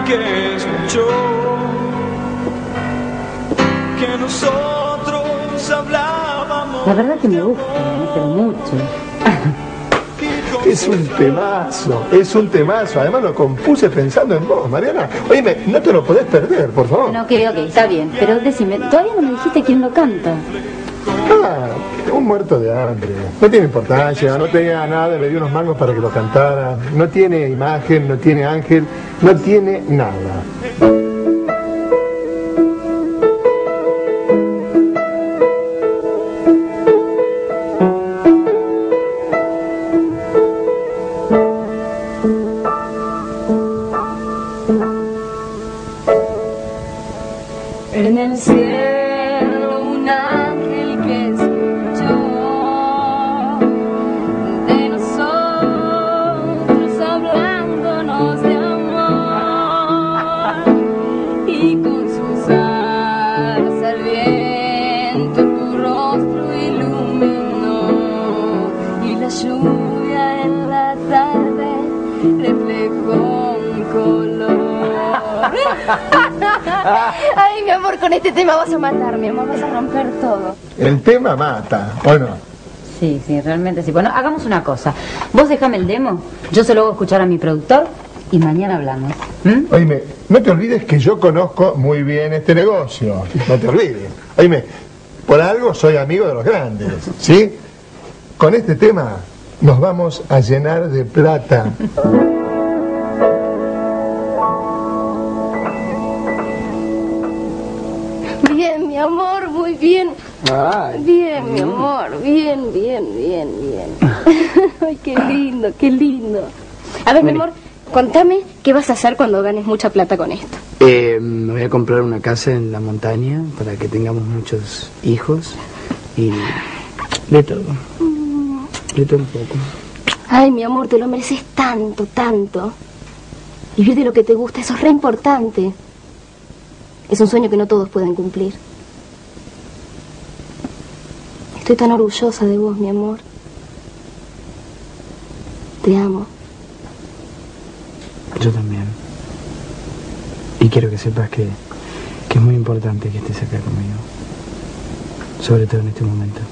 que escuchó que nosotros hablábamos. La verdad que me gusta, pero mucho. Es un temazo, además lo compuse pensando en vos, Mariana. Oíme, no te lo podés perder, por favor. No, ok, está bien, pero decime, todavía no me dijiste quién lo canta. Un muerto de hambre. No tiene importancia, no tenía nada, le di unos mangos para que lo cantara. No tiene imagen, no tiene ángel, no tiene nada. En el cielo un ángel que escuchó de nosotros hablándonos de amor, y con sus alas al viento tu rostro iluminó, y la lluvia en la tarde reflejó un color. Ay, mi amor, con este tema vas a matar, mi amor, vas a romper todo. El tema mata, ¿o no? Sí, realmente sí. Bueno, hagamos una cosa. Vos déjame el demo, yo se lo hago escuchar a mi productor y mañana hablamos. Oíme, no te olvides que yo conozco muy bien este negocio. No te olvides. Oíme, por algo soy amigo de los grandes, ¿sí? Con este tema nos vamos a llenar de plata. Bien, mi amor, muy bien. Ay. Bien, mi amor, bien. Ay, qué lindo, qué lindo. A ver, mi amor, contame qué vas a hacer cuando ganes mucha plata con esto. Me voy a comprar una casa en la montaña para que tengamos muchos hijos y de todo. De todo un poco. Ay, mi amor, te lo mereces tanto, tanto. Vivir de lo que te gusta, eso es re importante. Es un sueño que no todos pueden cumplir. Estoy tan orgullosa de vos, mi amor. Te amo. Yo también. Y quiero que sepas que es muy importante que estés acá conmigo. Sobre todo en este momento.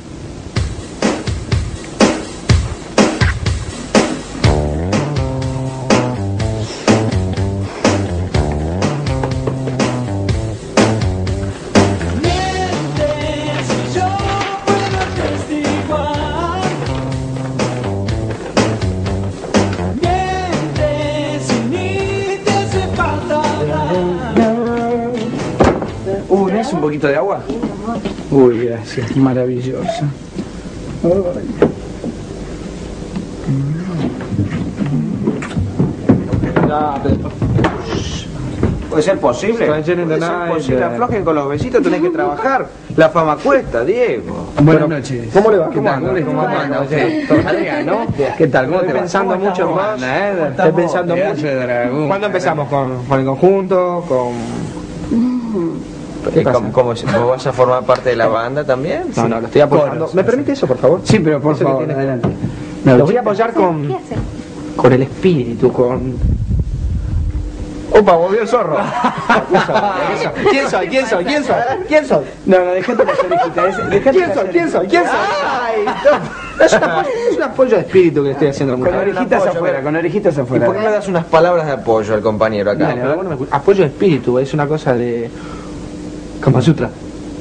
¿Un poquito de agua? Uy, gracias, maravilloso. Puede ser posible. Puede ser posible. Aflojen con los besitos, tenés que trabajar. La fama cuesta, Diego. Buenas noches. ¿Cómo le va? ¿Cómo anda? Adrián, ¿no? ¿Qué tal? ¿Cómo Estoy te va? pensando mucho en vos. Estoy pensando mucho. ¿Cuándo empezamos con el conjunto? ¿Cómo vos vas a formar parte de la banda también? No, lo estoy apoyando. ¿Me permite eso, por favor? Sí, pero por favor, adelante. Lo voy a apoyar con el espíritu, ¡Opa, volvió el zorro! ¿Quién soy? No, dejate las orejitas. ¿Quién soy? Ay, es un apoyo de espíritu que le estoy haciendo a la mujer. Con orejitas afuera. ¿Y por qué me das unas palabras de apoyo al compañero acá? Dale, apoyo de espíritu, es una cosa de... Kama Sutra.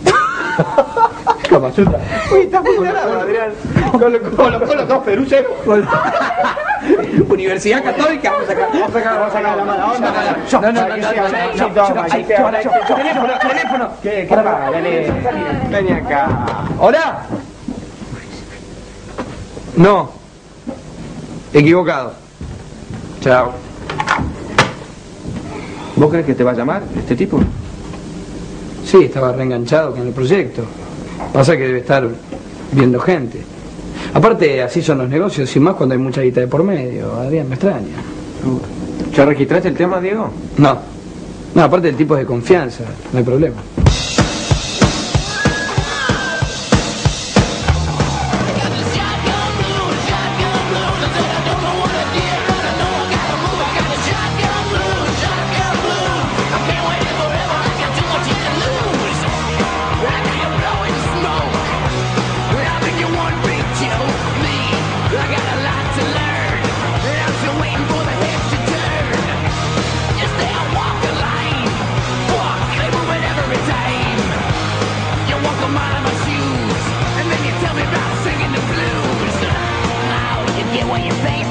Kama Sutra. Uy, estás muy tarado, Adrián. Con los dos perucheros. Universidad Católica. Vamos a sacar la mala onda. Teléfono. ¿Qué pasa? Vení acá. ¿Hola? No. Equivocado. Chao. ¿Vos crees que te va a llamar este tipo? Sí, estaba reenganchado con el proyecto. Pasa que debe estar viendo gente. Aparte, así son los negocios, y más cuando hay mucha guita de por medio. Adrián, me extraña. ¿Ya registraste el tema, Diego? No, aparte el tipo es de confianza, no hay problema.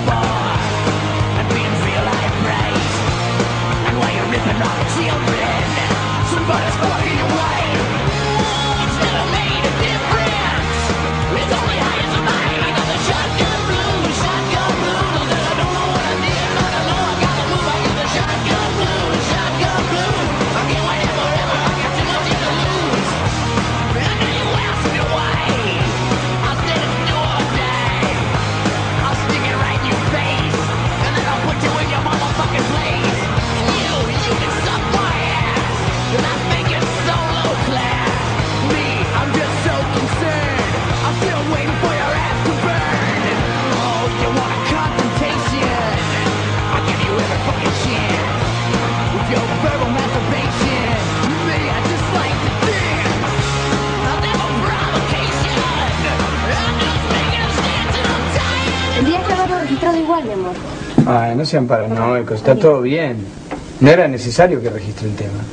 Igual, mi amor. Ay, no sean paranoicos, está todo bien. No era necesario que registre el tema.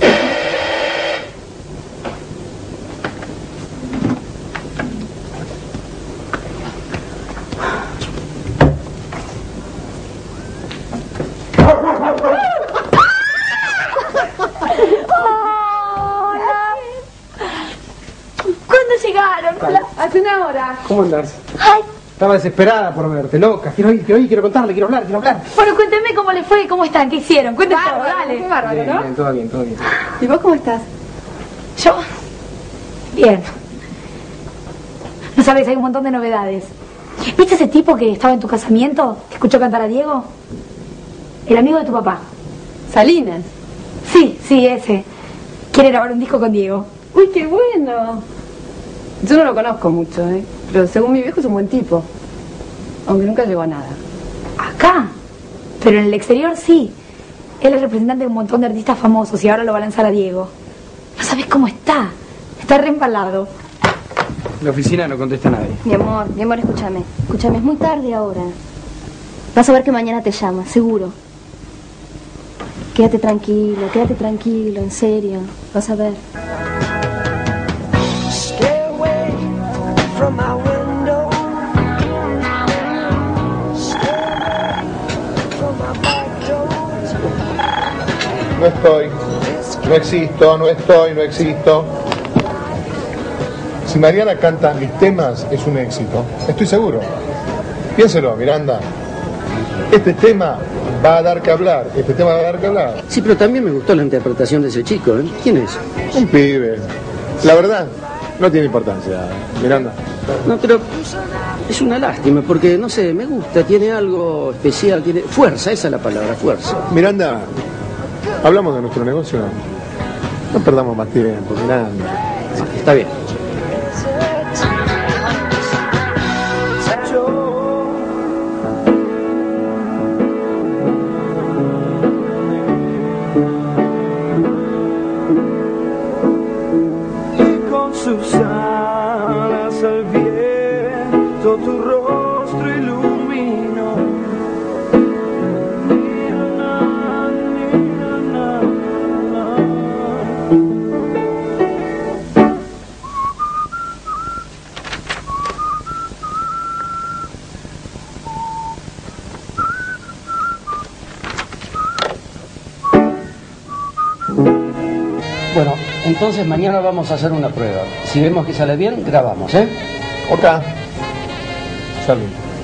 ¿Cuándo llegaron? Hace una hora. ¿Cómo andás? Ay. Estaba desesperada por verte, loca. Quiero ir, quiero contarle, quiero hablar. Bueno, cuénteme cómo les fue, cómo están, qué hicieron. Cuéntenme todo, dale. Qué bárbaro, Bien, ¿no? bien, todo bien, todo bien. ¿Y vos cómo estás? Yo. Bien. No sabes, hay un montón de novedades. ¿Viste ese tipo que estaba en tu casamiento? ¿Que escuchó cantar a Diego? El amigo de tu papá. Salinas. Sí, ese. Quiere grabar un disco con Diego. Uy, qué bueno. Yo no lo conozco mucho, pero según mi viejo es un buen tipo. Aunque nunca llegó a nada. ¿Acá? Pero en el exterior sí. Él es representante de un montón de artistas famosos y ahora lo va a lanzar a Diego. No sabes cómo está. Está re embalado. La oficina no contesta a nadie. Mi amor, escúchame. Escúchame, es muy tarde ahora. Vas a ver que mañana te llama, seguro. Quédate tranquilo, en serio. Vas a ver. Stay away from my window. Stay away from my back door. No estoy, no existo. Si Mariana canta mis temas, es un éxito. Estoy seguro. Piénselo, Miranda. Este tema va a dar que hablar. Sí, pero también me gustó la interpretación de ese chico, ¿eh? ¿Quién es? Un pibe. La verdad, no tiene importancia, Miranda. No, pero es una lástima, porque, no sé, me gusta, tiene algo especial, tiene fuerza, esa es la palabra, fuerza. Miranda, hablamos de nuestro negocio. No perdamos más tiempo, Miranda. Está bien. Sus alas al viento tu rostro iluminó. Bueno, entonces mañana vamos a hacer una prueba. Si vemos que sale bien, grabamos, ¿eh? Ok. Salud.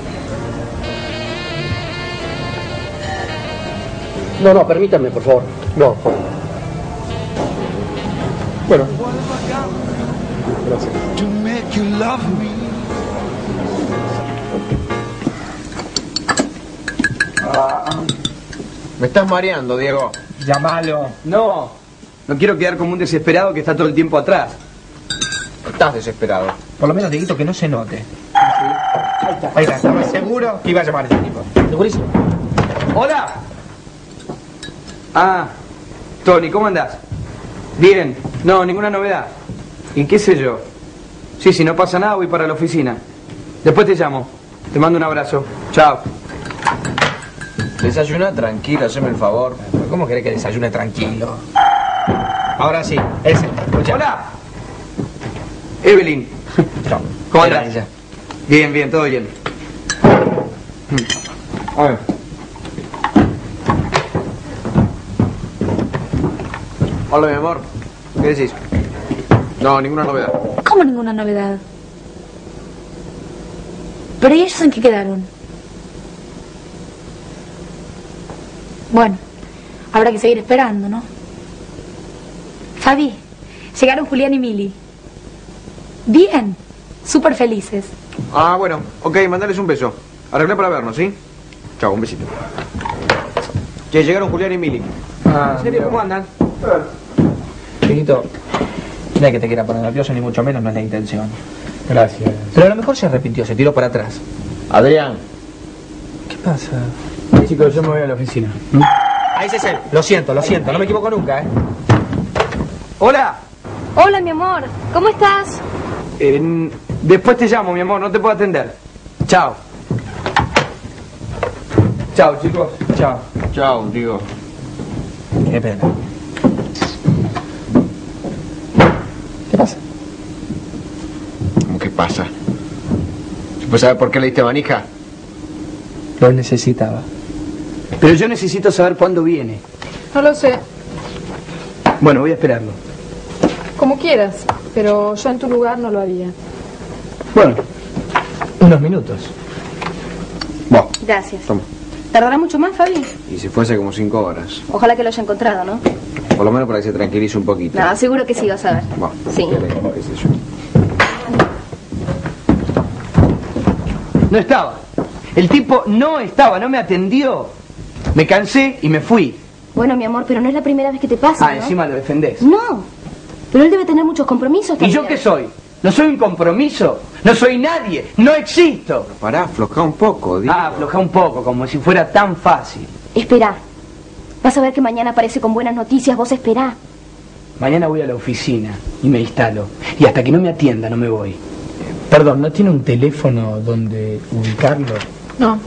No, permítame, por favor. No, por favor. Bueno. Gracias. To make you love me. Me estás mareando, Diego. Llámalo. No quiero quedar como un desesperado que está todo el tiempo atrás. Estás desesperado. Por lo menos, Dieguito, que no se note. Ahí está, estaba seguro que iba a llamar a este tipo. Segurísimo. ¡Hola! Ah, Tony, ¿cómo andás? Bien. No, ninguna novedad. ¿Y qué sé yo? Sí, si no pasa nada, voy para la oficina. Después te llamo. Te mando un abrazo. Chao. Desayuna tranquilo, haceme el favor. ¿Cómo querés que desayune tranquilo? Ahora sí, ese. Escucha. ¡Hola! Evelyn. Chao. ¿Cómo andás? Bien, todo bien. A ver. Hola, mi amor. ¿Qué decís? No, ninguna novedad. ¿Cómo ninguna novedad? ¿Pero y ellos en qué quedaron? Bueno, habrá que seguir esperando, ¿no? Fabi, llegaron Julián y Mili. Bien, súper felices. Ah, bueno. Ok, mandales un beso. Arreglé para vernos, ¿sí? Chao, un besito. Che, llegaron Julián y Mili. Ah, ¿En serio? ¿Cómo andan? Chiquito, no es que te quiera poner nervioso, ni mucho menos, no es la intención. Gracias. Pero a lo mejor se arrepintió, se tiró para atrás. Adrián. ¿Qué pasa? Chicos, yo me voy a la oficina. Ahí es él. Lo siento, no me equivoco nunca, ¿eh? ¡Hola! Hola, mi amor. ¿Cómo estás? Después te llamo, mi amor, no te puedo atender. Chao. Chao, chicos. Chao. Chao, digo. Qué pena. ¿Qué pasa? ¿Cómo que pasa? ¿Puedes saber por qué le diste manija? Lo necesitaba. Pero yo necesito saber cuándo viene. No lo sé, Bueno, voy a esperarlo. como quieras, pero yo en tu lugar no lo haría. Bueno, unos minutos. Bueno, Gracias. toma. ¿Tardará mucho más, Fabi? Y si fuese como 5 horas. Ojalá que lo haya encontrado, ¿no? Por lo menos para que se tranquilice un poquito. No, seguro que sí, vas a ver. Bueno, Sí. qué sé yo. No estaba. El tipo no estaba, no me atendió. Me cansé y me fui. Bueno, mi amor, pero no es la primera vez que te pasa, ¿no? Encima lo defendés. No, pero él debe tener muchos compromisos ¿Y también. yo qué soy? ¿No soy un compromiso? ¿No soy nadie? ¡No existo! Pará, aflojá un poco, digo. Aflojá un poco, como si fuera tan fácil. Esperá. Vas a ver que mañana aparece con buenas noticias, vos esperá. Mañana voy a la oficina y me instalo. Y hasta que no me atienda no me voy. Perdón, ¿no tiene un teléfono donde ubicarlo? No,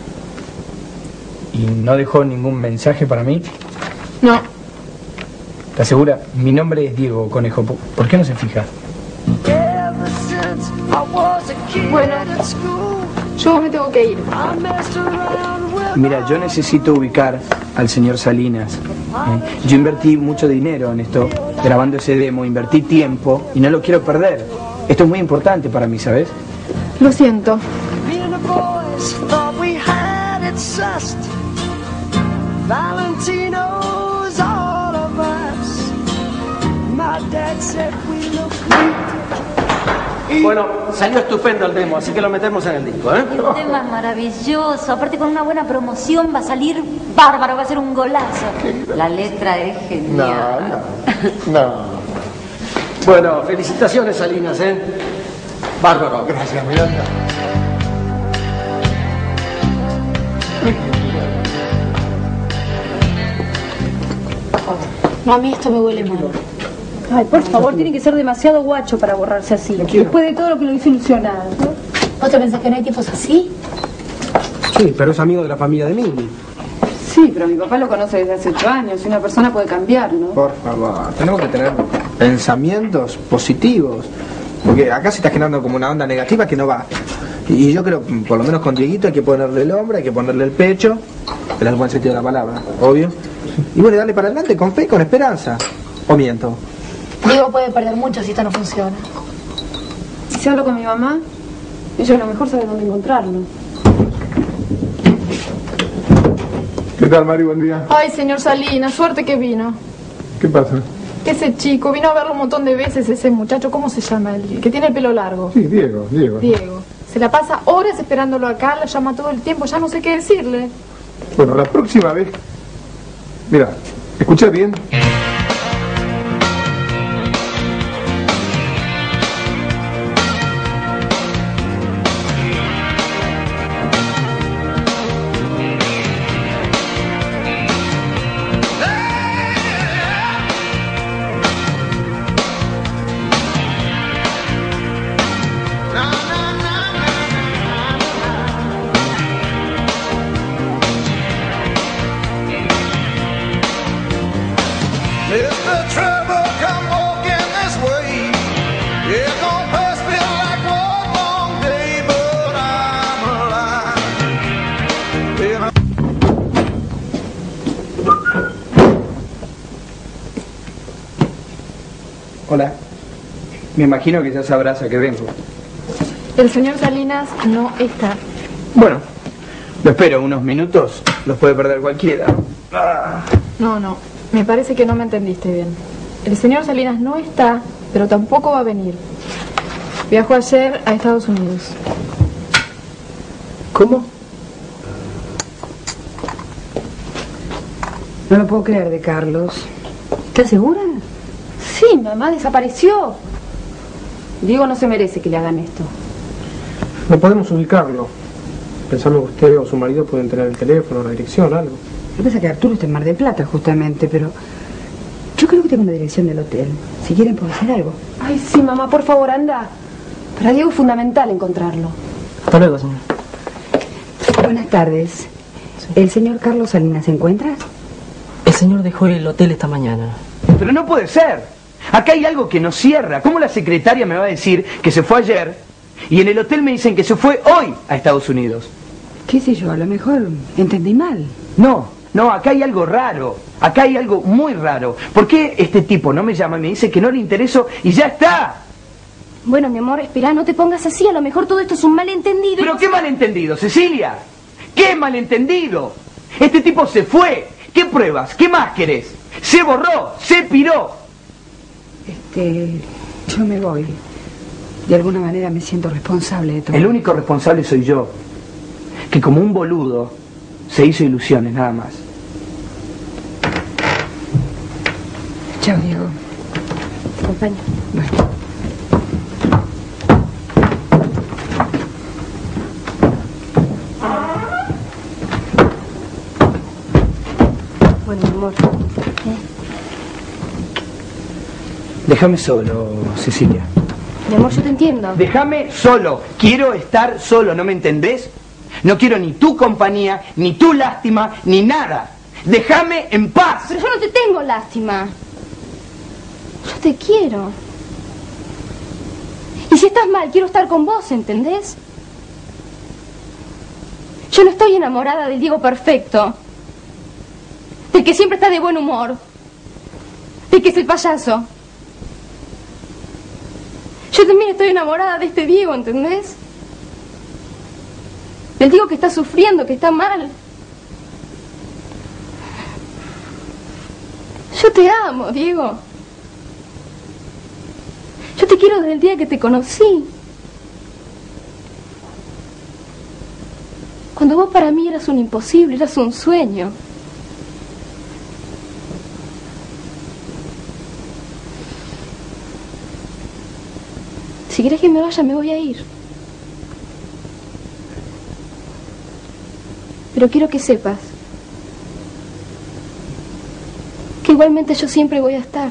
¿Y no dejó ningún mensaje para mí? no. ¿Estás segura? Mi nombre es Diego Conejo. ¿Por qué no se fija? Bueno, yo me tengo que ir. Mira, yo necesito ubicar al señor Salinas. Yo invertí mucho dinero en esto, grabando ese demo, invertí tiempo y no lo quiero perder. Esto es muy importante para mí, ¿sabes? Lo siento. Bueno, salió estupendo el demo, así que lo metemos en el disco, ¿eh? El tema es maravilloso, aparte con una buena promoción va a salir bárbaro, va a ser un golazo. La letra es genial. No. Bueno, felicitaciones, Salinas, ¿eh? Bárbaro. Gracias, Miranda. No, a mí esto me huele mal. Ay, por favor, tiene que ser demasiado guacho para borrarse así. Después de todo lo que lo hizo ilusionar. ¿Vos te pensás que no hay tipos así? Sí, pero es amigo de la familia de Mili. Sí, pero mi papá lo conoce desde hace 8 años y una persona puede cambiar, ¿no? Por favor, tenemos que tener pensamientos positivos. Porque acá se está generando como una onda negativa que no va. Y yo creo, por lo menos con Dieguito, hay que ponerle el hombro, hay que ponerle el pecho, en el buen sentido de la palabra, obvio. Y bueno, darle para adelante con fe y con esperanza. ¿O miento? Diego puede perder mucho si esto no funciona. Y si hablo con mi mamá, ella a lo mejor sabe dónde encontrarlo. ¿Qué tal, Mari? Buen día. Ay, señor Salinas, suerte que vino. ¿Qué pasa? Ese chico vino a verlo un montón de veces, ese muchacho, ¿cómo se llama él? Que tiene el pelo largo. Sí, Diego. Diego. Se la pasa horas esperándolo acá, lo llama todo el tiempo, ya no sé qué decirle. Bueno, la próxima vez... Mira, escucha bien. Hola. Me imagino que ya sabrás a qué vengo. El señor Salinas no está. Bueno, lo espero unos minutos. Los puede perder cualquiera. No. Me parece que no me entendiste bien. El señor Salinas no está, pero tampoco va a venir. Viajó ayer a Estados Unidos. ¿Cómo? No lo puedo creer de Carlos. ¿Estás segura? Sí, mamá desapareció. Diego no se merece que le hagan esto. No podemos ubicarlo. Pensamos que usted o su marido pueden tener el teléfono, la dirección, algo. Lo que pasa es que Arturo está en Mar del Plata, justamente, pero yo creo que tengo una dirección del hotel. Si quieren, puedo hacer algo. Ay, sí, mamá, por favor, anda. Para Diego es fundamental encontrarlo. Hasta luego, señor. Buenas tardes. Sí. ¿El señor Carlos Salinas se encuentra? El señor dejó el hotel esta mañana. Pero no puede ser. Acá hay algo que no cierra. ¿Cómo la secretaria me va a decir que se fue ayer y en el hotel me dicen que se fue hoy a Estados Unidos? ¿Qué sé yo? A lo mejor entendí mal. No, acá hay algo raro. Acá hay algo muy raro. ¿Por qué este tipo no me llama y me dice que no le intereso y ya está? Bueno, mi amor, espera, no te pongas así. A lo mejor todo esto es un malentendido. ¿Pero qué malentendido, Cecilia? ¿Qué malentendido? Este tipo se fue. ¿Qué pruebas? ¿Qué más querés? Se borró, se piró. Yo me voy. De alguna manera me siento responsable de todo. El único responsable soy yo. Que como un boludo se hizo ilusiones, nada más. Chao, Diego. Te acompaño. Bueno. Bueno, mi amor. Déjame solo, Cecilia. Mi amor, yo te entiendo. Déjame solo. Quiero estar solo, ¿no me entendés? No quiero ni tu compañía, ni tu lástima, ni nada. Déjame en paz. Pero yo no te tengo lástima. Yo te quiero. Y si estás mal, quiero estar con vos, ¿entendés? Yo no estoy enamorada del Diego perfecto. Del que siempre está de buen humor. Del que es el payaso. Yo también estoy enamorada de este Diego, ¿entendés? Del Diego que está sufriendo, que está mal. Yo te amo, Diego. Yo te quiero desde el día que te conocí. Cuando vos para mí eras un imposible, eras un sueño. Si querés que me vaya, me voy a ir. Pero quiero que sepas que igualmente yo siempre voy a estar.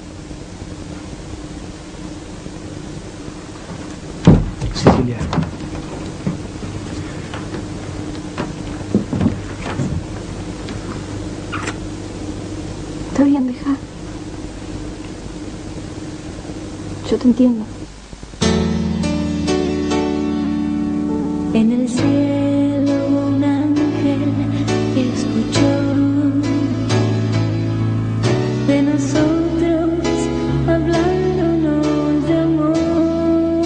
Cecilia. Está bien, deja. Yo te entiendo. En el cielo un ángel escuchó de nosotros hablándonos de amor,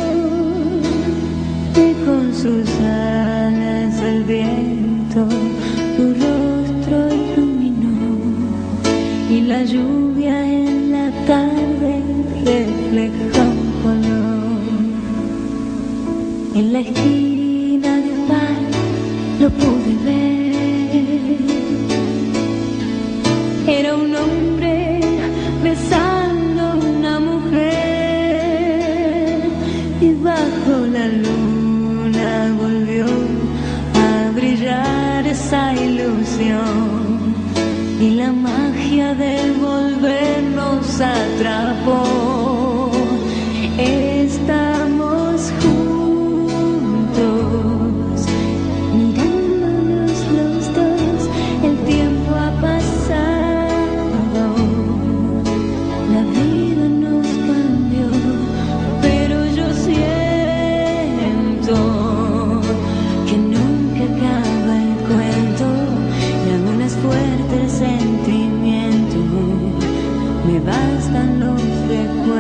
y con sus alas el viento tu rostro iluminó, y la lluvia en la tarde refleja un color. En la esquina de un bar lo pude ver, era un hombre besando a una mujer, y bajo la luna volvió a brillar esa ilusión, y la magia del volver nos atrapó. Estamos juntos, mirándonos los dos, el tiempo ha pasado, la vida nos cambió, pero yo siento que nunca acaba el cuento, y aún es fuerte el sentimiento, me bastan los recuerdos.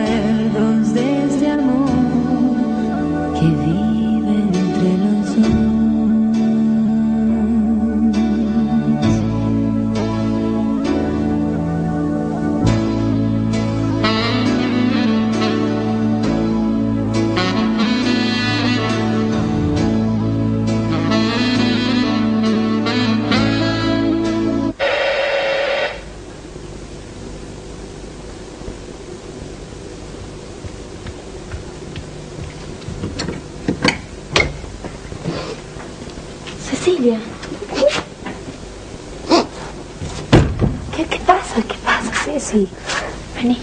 Ceci. Vení.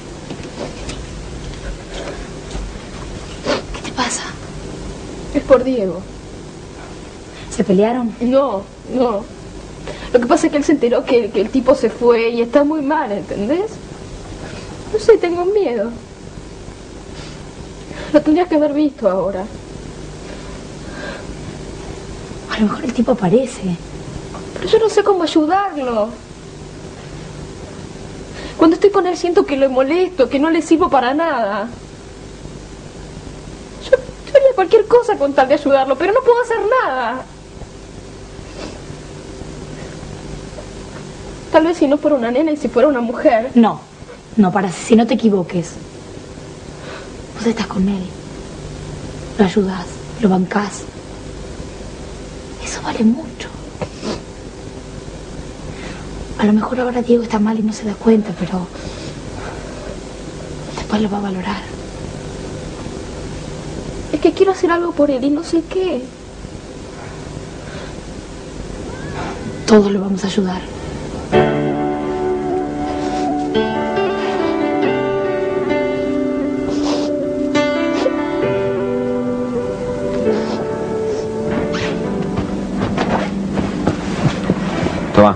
¿Qué te pasa? Es por Diego. ¿Se pelearon? No. Lo que pasa es que él se enteró que el tipo se fue y está muy mal, ¿entendés? No sé, tengo miedo. Lo tendrías que haber visto ahora. A lo mejor el tipo aparece. Pero yo no sé cómo ayudarlo. Cuando estoy con él siento que lo molesto, que no le sirvo para nada. Yo haría cualquier cosa con tal de ayudarlo, pero no puedo hacer nada. Tal vez si no fuera una nena y si fuera una mujer. No, para si no te equivoques. Vos estás con él. Lo ayudás, lo bancás. Eso vale mucho. A lo mejor ahora Diego está mal y no se da cuenta, pero después lo va a valorar. Es que quiero hacer algo por él y no sé qué. Todos lo vamos a ayudar. Toma.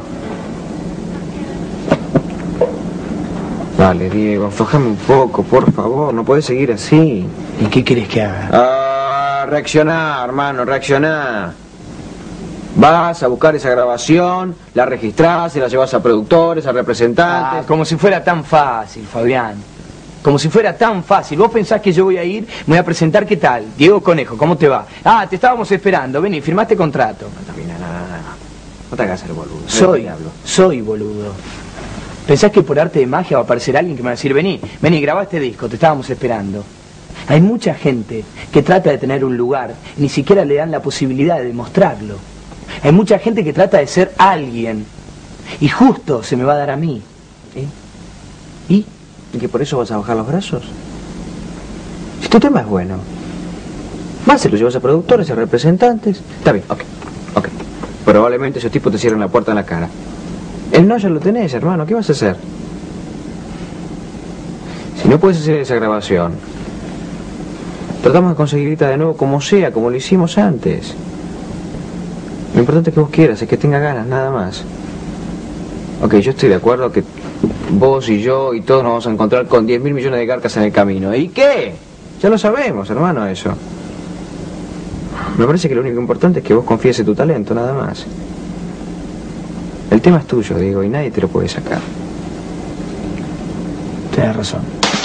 Dale, Diego, aflojame un poco, por favor. No puedes seguir así. ¿Y qué querés que haga? Reaccionar, hermano, reaccionar. Vas a buscar esa grabación, la registrás, se la llevas a productores, a representantes. Como si fuera tan fácil, Fabián. Como si fuera tan fácil. Vos pensás que yo voy a ir, me voy a presentar, ¿qué tal? Diego Conejo, ¿cómo te va? Te estábamos esperando, vení, firmaste contrato. No te hagas el boludo. Soy boludo. ¿Pensás que por arte de magia va a aparecer alguien que me va a decir, vení, grabá este disco, te estábamos esperando? Hay mucha gente que trata de tener un lugar, ni siquiera le dan la posibilidad de demostrarlo. Hay mucha gente que trata de ser alguien, y justo se me va a dar a mí. ¿Y que por eso vas a bajar los brazos? Si tu tema es bueno, más se lo llevas a productores, a representantes. Está bien, ok. Probablemente esos tipos te cierren la puerta en la cara. El no ya lo tenés, hermano, ¿qué vas a hacer? Si no puedes hacer esa grabación, tratamos de conseguirla de nuevo como sea, como lo hicimos antes. Lo importante es que vos quieras, es que tengas ganas, nada más. Ok, yo estoy de acuerdo que vos y yo y todos nos vamos a encontrar con 10.000 millones de garcas en el camino. ¿Y qué? Ya lo sabemos, hermano, eso. Me parece que lo único importante es que vos confíes en tu talento, nada más. El tema es tuyo, Diego, y nadie te lo puede sacar. Tienes razón.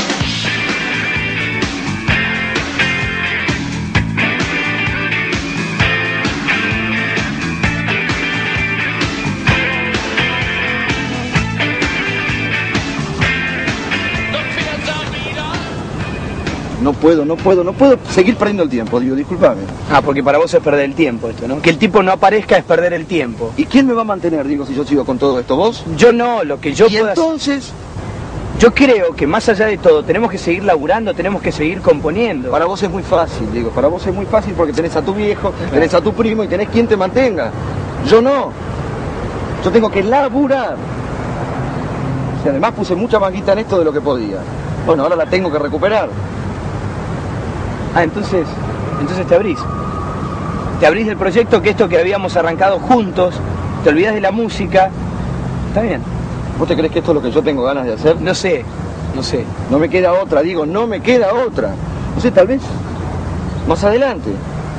No puedo seguir perdiendo el tiempo, digo, discúlpame. Porque para vos es perder el tiempo esto, ¿no? Que el tipo no aparezca es perder el tiempo. ¿Y quién me va a mantener, digo, si yo sigo con todo esto? ¿Vos? Yo no, lo que yo ¿Y pueda... entonces? Yo creo que más allá de todo, tenemos que seguir laburando, tenemos que seguir componiendo. Para vos es muy fácil, digo, para vos es muy fácil porque tenés a tu viejo, tenés a tu primo y tenés quien te mantenga. Yo no. Yo tengo que laburar. Y además puse mucha más guita en esto de lo que podía. Bueno, ahora la tengo que recuperar. Entonces te abrís. Te abrís del proyecto, que esto que habíamos arrancado juntos, te olvidás de la música. Está bien. ¿Vos te crees que esto es lo que yo tengo ganas de hacer? No sé. No me queda otra, digo, no me queda otra. No sé, tal vez más adelante.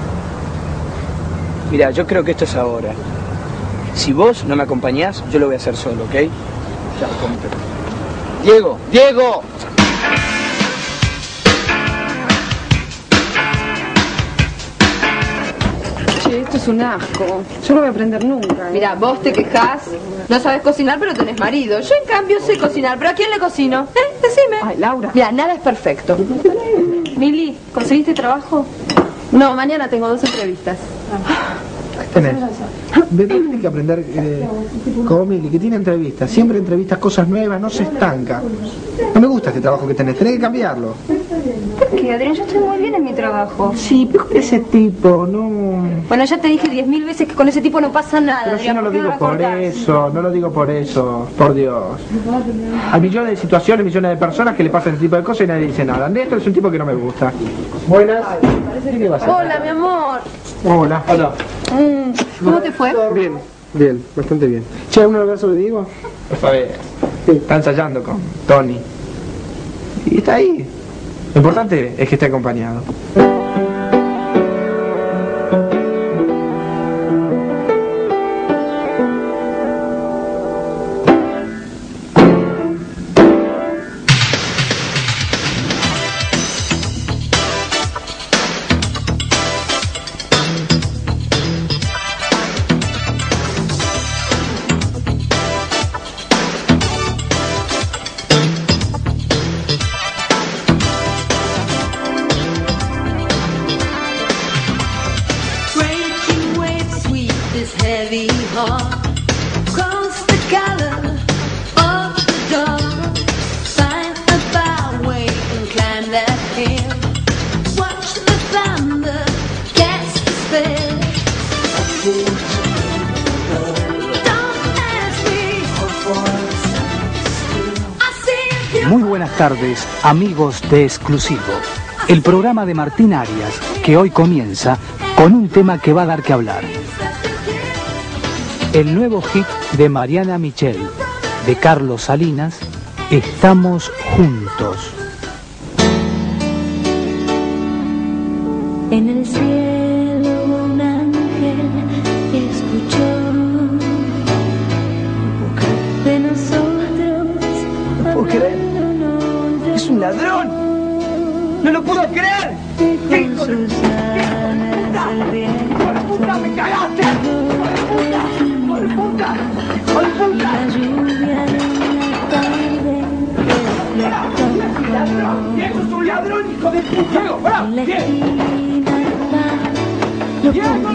Mira, yo creo que esto es ahora. Si vos no me acompañás, yo lo voy a hacer solo, ¿ok? Ya, cómete. ¡Diego! Esto es un asco. Yo no voy a aprender nunca. Mira, vos te quejás, no sabes cocinar, pero tenés marido. Yo, en cambio, sé cocinar. ¿Pero a quién le cocino? Decime. Ay, Laura. Mira, nada es perfecto. Mili, ¿conseguiste trabajo? No, mañana tengo 2 entrevistas. ¿Qué tenés? Bebé tiene que aprender cómic, que tiene entrevistas, siempre entrevistas cosas nuevas, no se estanca. No me gusta este trabajo que tenés que cambiarlo. ¿Por qué, Adrián? Yo estoy muy bien en mi trabajo. Sí, pero con ese tipo, no... Bueno, ya te dije 10.000 veces que con ese tipo no pasa nada, Pero Adrián. yo no lo digo me por cortás? eso, no lo digo por eso, por Dios. Hay millones de situaciones, millones de personas que le pasan este tipo de cosas y nadie dice nada. Esto es un tipo que no me gusta. Buenas. ¿Qué vas a hacer? Hola, mi amor. Hola. Hola. ¿Cómo te fue? Bien, bien, bastante bien. Che, ¿un abrazo le digo? A ver, está ensayando con Tony. Y está ahí. Lo importante es que esté acompañado. Muy buenas tardes, amigos de Exclusivo, el programa de Martín Arias, que hoy comienza con un tema que va a dar que hablar. El nuevo hit de Mariana Michel, de Carlos Salinas, Estamos Juntos. En el cielo un ángel escuchó de nosotros. No puedo creer. ¡Es un ladrón! ¡No lo puedo creer! ¡Hijo de puta! ¡Me cagaste! ¡Hijo de puta! ¡Hijo de puta! ¡Diego es un ladrón, hijo de puta! ¡Diego, pará! ¡Diego!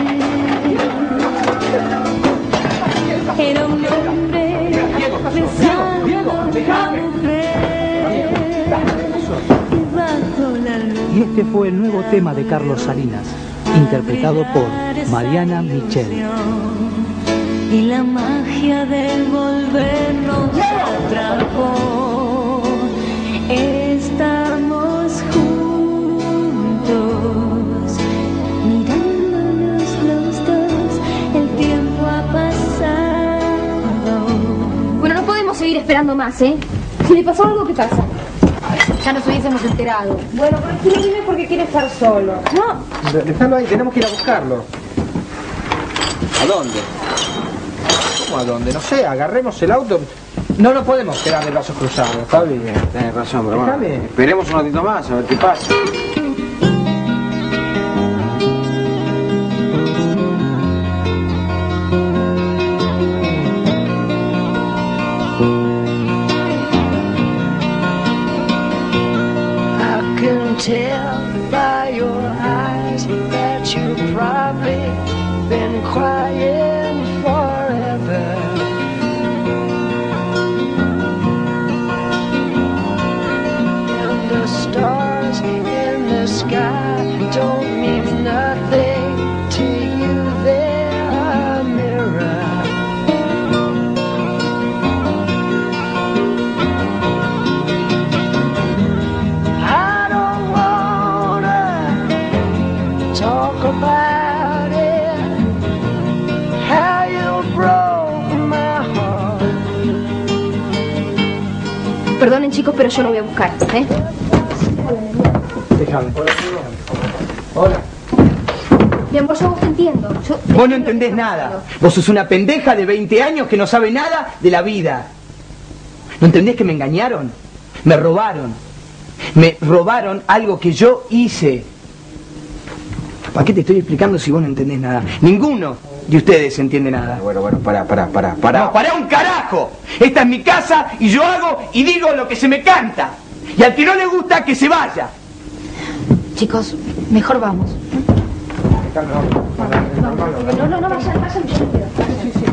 Era un hombre Diego, déjame. Y este fue el nuevo tema de Carlos Salinas, interpretado por Mariana Michel. Y la magia del volvernos atrapó. Estamos juntos, mirándonos los dos, el tiempo ha pasado. Bueno, no podemos seguir esperando más, ¿eh? Si le pasó algo, ¿qué pasa? Ya nos hubiésemos enterado. Bueno, pero es que no viene porque quiere estar solo. No. Dejalo ahí, tenemos que ir a buscarlo. ¿A dónde? ¿Cómo a dónde? No sé, agarremos el auto. No nos podemos quedar de brazos cruzados, está bien. Tenés razón, pero bueno, Déjame. esperemos un ratito más a ver qué pasa. Tell by your eyes that you've probably been crying forever. And the stars in the sky don't mean nothing to you, they're a mirror. Talk about it, how you broke my heart. Perdonen, chicos, pero yo lo voy a buscar, ¿eh? Déjame. Hola. Mi amor, yo vos te entiendo. Vos no entendés nada. Vos sos una pendeja de 20 años que no sabe nada de la vida. ¿No entendés que me engañaron? Me robaron. Me robaron algo que yo hice. ¿Para qué te estoy explicando si vos no entendés nada? Ninguno de ustedes entiende nada. Bueno, pará. No, pará un carajo. Esta es mi casa y yo hago y digo lo que se me canta. Y al que no le gusta, que se vaya. Chicos, mejor vamos. Déjalo. No, vayan, yo me quedo. Sí.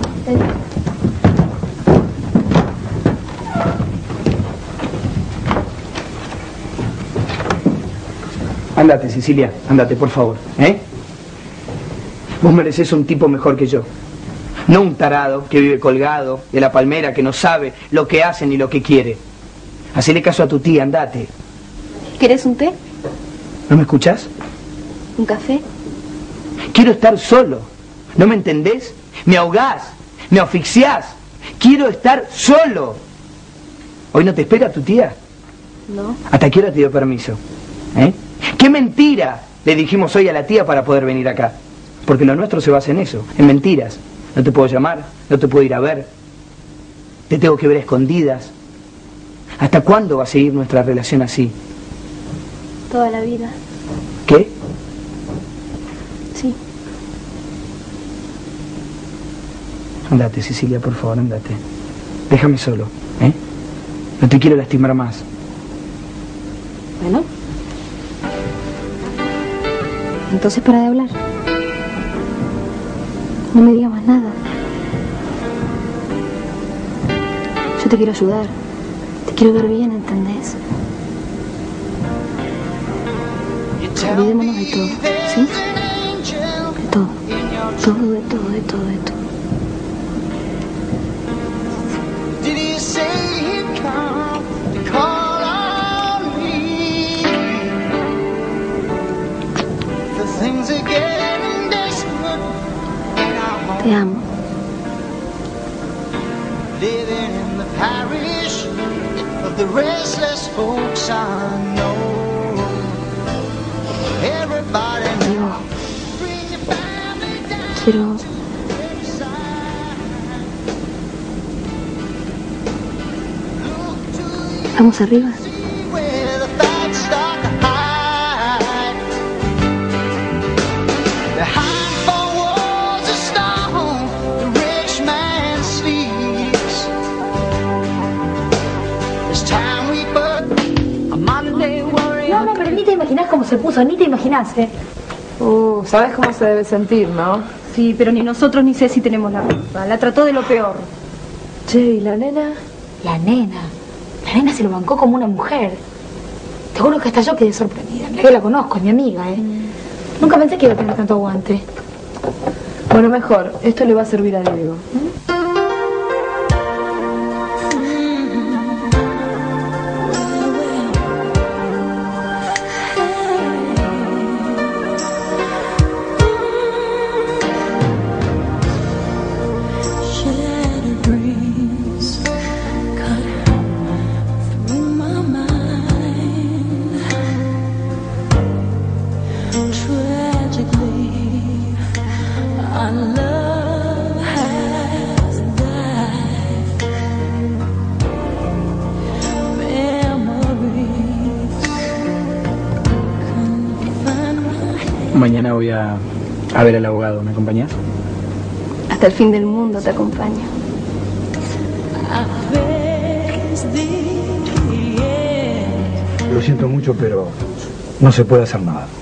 Andate, Cecilia, andate, por favor, ¿eh? Vos merecés un tipo mejor que yo. No un tarado que vive colgado de la palmera, que no sabe lo que hace ni lo que quiere. Hacele caso a tu tía, andate. ¿Querés un té? ¿No me escuchás? ¿Un café? Quiero estar solo. ¿No me entendés? Me ahogás, me asfixiás. Quiero estar solo. ¿Hoy no te espera tu tía? No. ¿Hasta qué hora te dio permiso? ¿Eh? ¡Qué mentira! Le dijimos hoy a la tía para poder venir acá. Porque lo nuestro se basa en eso, en mentiras. No te puedo llamar, no te puedo ir a ver. Te tengo que ver a escondidas. ¿Hasta cuándo va a seguir nuestra relación así? Toda la vida. ¿Qué? Sí. Andate, Cecilia, por favor, andate. Déjame solo, ¿eh? No te quiero lastimar más. Bueno. Entonces para de hablar. No me digas más nada. Yo te quiero ayudar. Te quiero ver bien, ¿entendés? Olvidémonos de todo, ¿sí? De todo. Todo, de todo, de todo, de todo. Did he say he'd come to call on me? The things are getting desperate in our home. Te amo. Living in the parish of the restless folks I know. Everybody knows. Quiero... ¿Vamos arriba? No, pero ni te imaginás cómo se puso, ni te imaginás, ¿eh? ¿Sabes cómo se debe sentir, no? Sí, pero ni nosotros ni Ceci tenemos la culpa. La trató de lo peor. Che, ¿y la nena? La nena se lo bancó como una mujer. Te juro que hasta yo quedé sorprendida. Yo la conozco, es mi amiga, ¿eh? Nunca pensé que iba a tener tanto aguante. Bueno, mejor. Esto le va a servir a Diego. Mañana voy a ver al abogado, ¿me acompañás? Hasta el fin del mundo te acompaño. Lo siento mucho, pero no se puede hacer nada.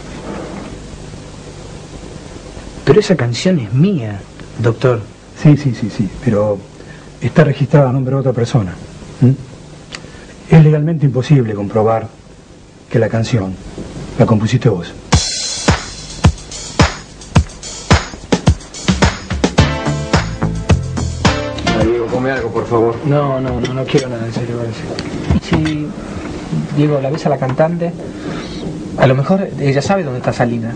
Pero esa canción es mía, doctor. Sí, pero está registrada a nombre de otra persona. Es legalmente imposible comprobar que la canción la compusiste vos. Diego, come algo, por favor. No quiero nada, en serio. ¿Y si, Diego, la ves a la cantante? A lo mejor ella sabe dónde está Salinas.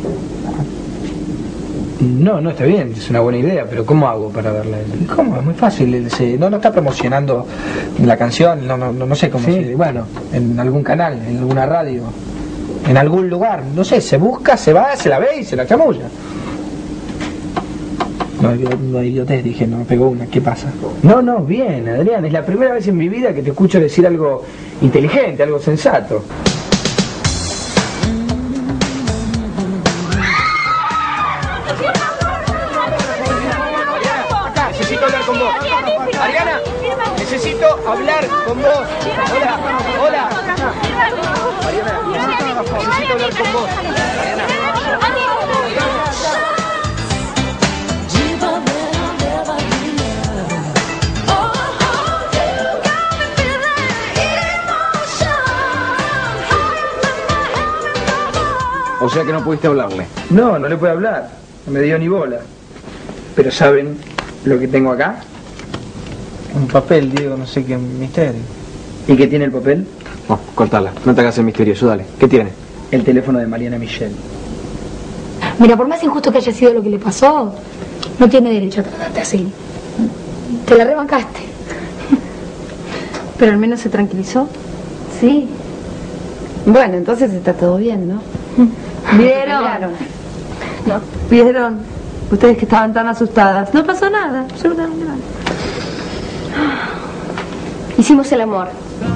No, está bien, es una buena idea, pero ¿cómo hago para verla? ¿Cómo? Es muy fácil. No está promocionando la canción, no sé cómo se... Bueno, en algún canal, en alguna radio, en algún lugar, no sé, se busca, se va, se la ve y se la chamulla. No idiotez, dije, no me pegó una, ¿qué pasa? No, bien, Adrián, es la primera vez en mi vida que te escucho decir algo inteligente, algo sensato. Necesito hablar con vos. Ariana, necesito hablar con vos. Hola. Ariana, necesito hablar con vos. Ariana. sea que no pudiste hablarle. No, no le puedo hablar. No me dio ni bola. Pero ¿saben lo que tengo acá? Un papel, Diego, no sé qué misterio. ¿Y qué tiene el papel? No, cortala. No te hagas el misterioso, dale. ¿Qué tiene? El teléfono de Mariana Michel. Mira, por más injusto que haya sido lo que le pasó, no tiene derecho a tratarte así. Te la rebancaste. Pero al menos se tranquilizó. Sí. Bueno, entonces está todo bien, ¿no? ¿Vieron? No. ¿Vieron? Ustedes que estaban tan asustadas. No pasó nada, absolutamente nada. Hicimos el amor.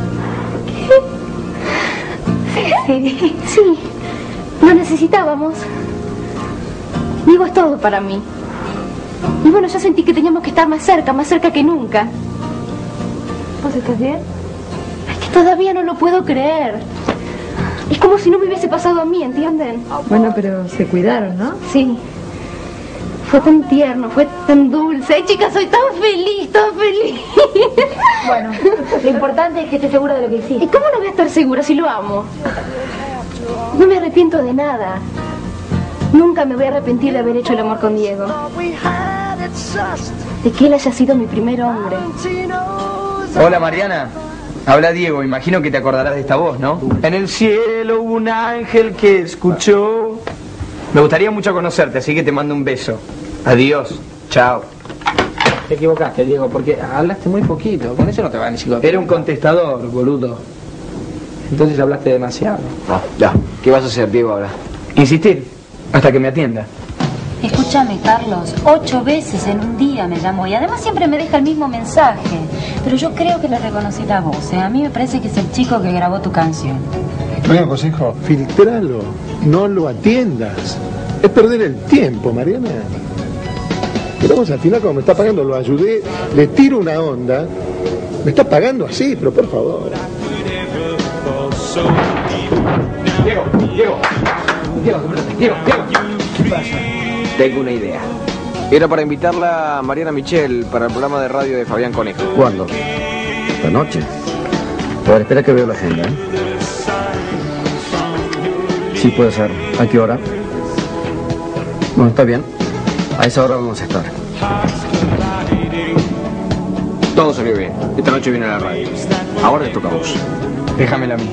Sí. Sí, lo necesitábamos. Diego es todo para mí. Y bueno, yo sentí que teníamos que estar más cerca que nunca. ¿Vos estás bien? Es que todavía no lo puedo creer. Es como si no me hubiese pasado a mí, ¿entienden? Bueno, pero se cuidaron, ¿no? Sí. Fue tan tierno, fue tan dulce. Ay, chicas, soy tan feliz, tan feliz. Bueno, lo importante es que estés segura de lo que hiciste. ¿Y cómo no voy a estar segura si lo amo? No me arrepiento de nada. Nunca me voy a arrepentir de haber hecho el amor con Diego. De que él haya sido mi primer hombre. Hola, Mariana. Habla Diego, imagino que te acordarás de esta voz, ¿no? En el cielo hubo un ángel que escuchó. Me gustaría mucho conocerte, así que te mando un beso. Adiós. Chao. Te equivocaste, Diego, porque hablaste muy poquito. Con eso no te va ni siquiera. Era un contestador, boludo. Entonces hablaste demasiado. No, ya. ¿Qué vas a hacer, Diego, ahora? Insistir, hasta que me atienda. Escúchame, Carlos, 8 veces en un día me llamó y además siempre me deja el mismo mensaje. Pero yo creo que le reconocí la voz, ¿eh? A mí me parece que es el chico que grabó tu canción. Te doy un consejo, filtralo, no lo atiendas. Es perder el tiempo, Mariana. Pero vamos, al final, como me está pagando, lo ayudé, le tiro una onda, me está pagando así, pero por favor. Diego. ¿Qué pasa? Tengo una idea. Era para invitarla a Mariana Michel para el programa de radio de Fabián Conejo. ¿Cuándo? ¿Esta noche? A ver, espera que veo la agenda, ¿eh? Sí, puede ser. ¿A qué hora? Bueno, está bien. A esa hora vamos a estar. Todo salió bien. Esta noche viene a la radio. Ahora te toca a vos. Déjamela a mí.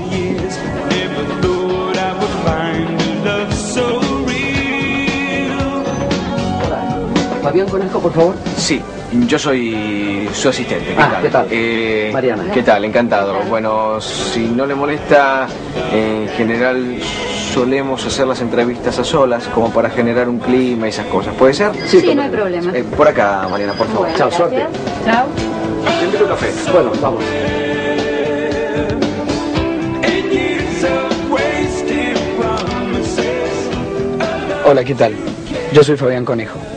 Fabián Conejo, por favor. Sí, yo soy su asistente. ¿Qué tal? Mariana. ¿Qué tal? Encantado. Bueno, si no le molesta, en general solemos hacer las entrevistas a solas, como para generar un clima y esas cosas. ¿Puede ser? Sí, no hay problema. Por acá, Mariana, por favor. Bueno, Chao, gracias. suerte. Chao. Te invito a un café. Bueno, vamos. Hola, ¿qué tal? Yo soy Fabián Conejo.